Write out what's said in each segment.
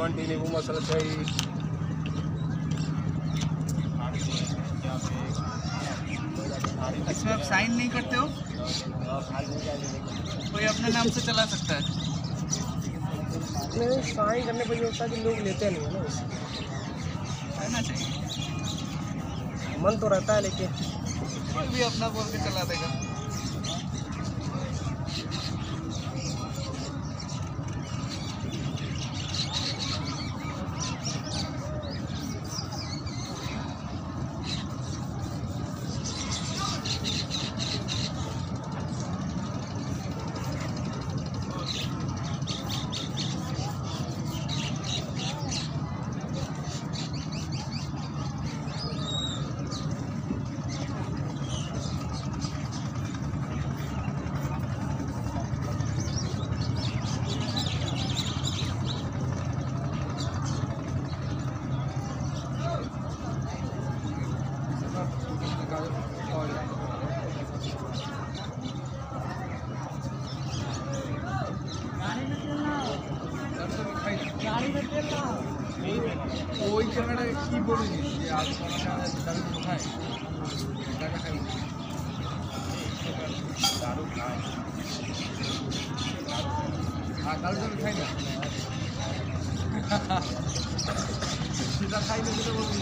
70 नींबू मसाला चाहिए। इसमें आप साइन नहीं करते हो? कोई अपने नाम से चला सकता है? नहीं, साइन करने पर ये होता है कि लोग लेते नहीं है ना, उससे रहना चाहिए। मन तो रहता है लेकिन कोई भी अपना बोल के चला देगा। ওই ক্যামেরা কি বলুন যে আজ দারু খায় দারু খায় দারু খায় আর দারু তো খাই না সেটা খাই না সেটা বলুন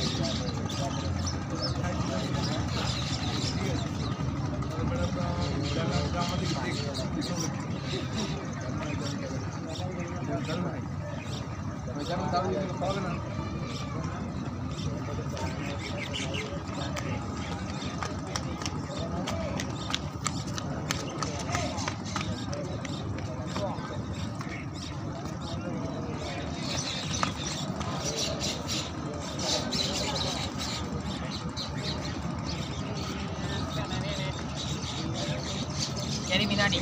পাবে না। Jadi Minani.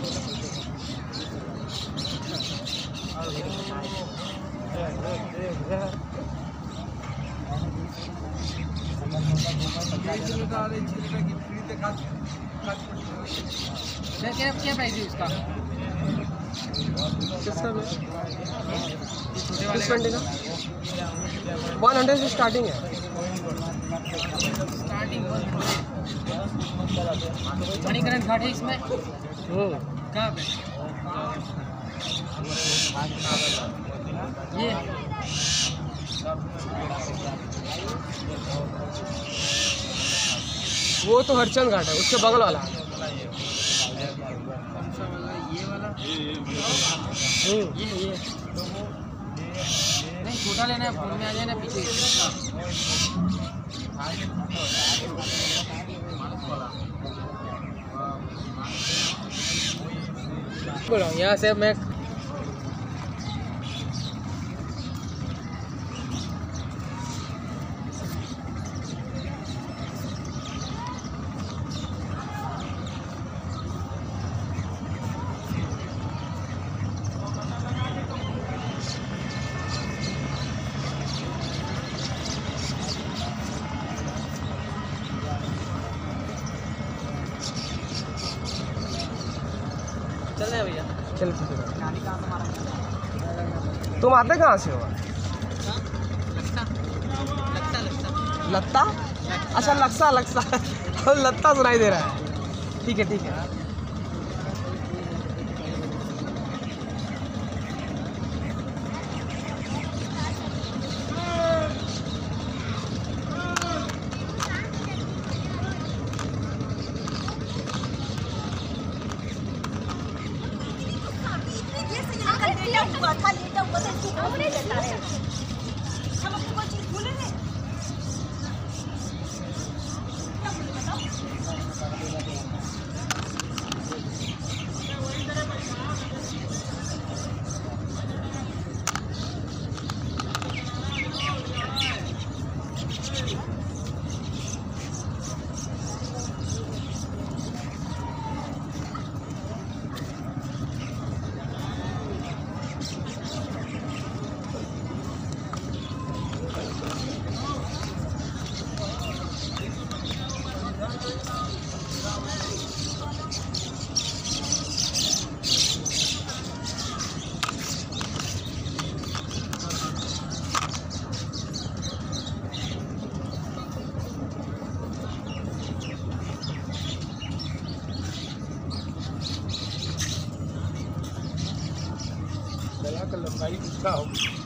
क्या प्राइस है उसका? किसका भी? छोटे वाले का 100 से स्टार्टिंग है। स्टार्टिंग मणिकरण घाट है इसमें। कहाँ पे? ये वो तो हरचंद घाट है, उसके बगल वाला। कौन सा वाला? ये वाला? ये नहीं, छोटा लेना है, फोन में आ जाए ना पीछे। बोलो यहाँ से मैं चल रहे भैया। चल तुम आते कहाँ से हो? लत्ता? अच्छा लक्सा लक्सा लत्ता सुनाई दे रहा है। ठीक है ठीक है। लंबाई उसका हो